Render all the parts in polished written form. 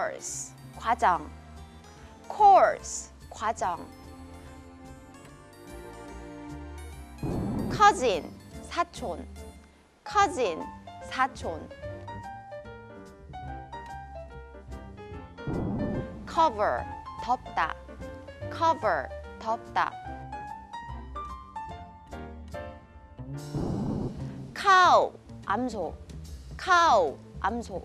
course, 과정. course, 과정. cousin, 사촌. cousin, 사촌. cover, 덮다. cover, 덮다. cow, 암소. cow, 암소.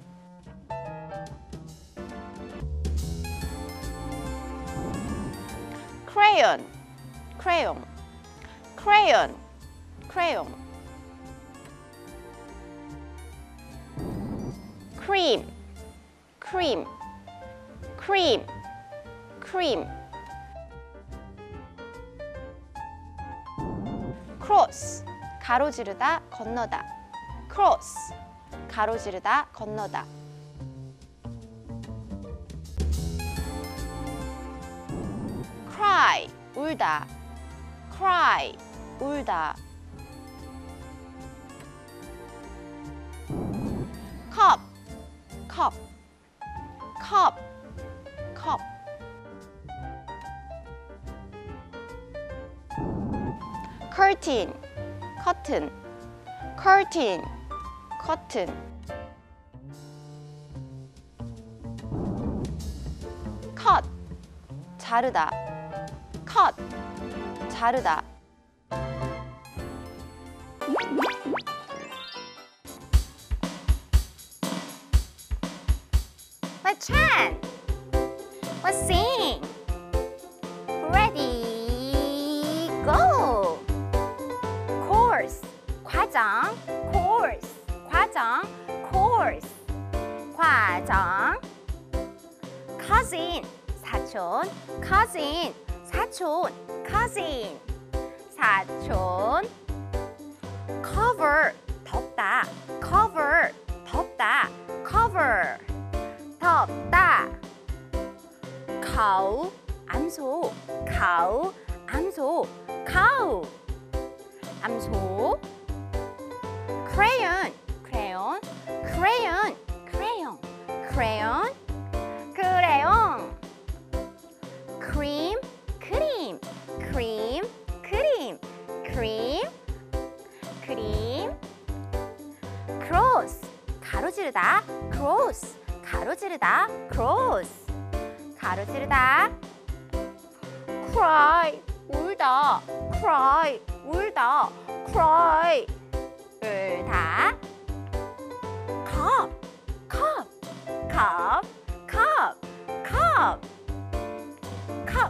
crayon, crayon. crayon, crayon. cream, cream. cream, cream. cross, 가로지르다, 건너다. cross, 가로지르다, 건너다. cry, 울다. cry, 울다. cup, cup. cup, cup. curtain, curtain. curtain, curtain. cut, 자르다. cut, 자르다. Let's chant. Let's sing. Ready, go. Course, 과정. Course, 과정. Course, 과정. Cousin, 사촌. Cousin, 사촌. Cousin, 사촌. Cover, 덮다. Cover, 덮다. Cover, 덮다. cow, 암소. cow, 암소. cow, 암소. crayon, crayon. crayon, crayon. crayon, 크레용. cream, 크림. cream, 크림. cream, 크림. cross, 가로지르다. cross, 가로지르다. cross, 가로지르다. cry, 울다. cry, 울다. cry, 울다. cup, cup. cup, cup. cup, cup.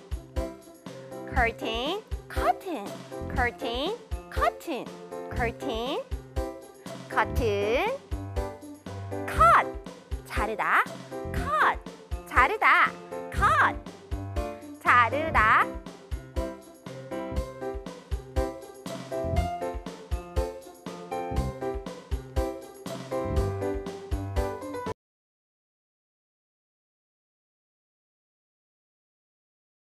curtain, curtain. curtain, curtain. curtain, curtain. cut, 자르다. cut, 자르다. cut, 자르다.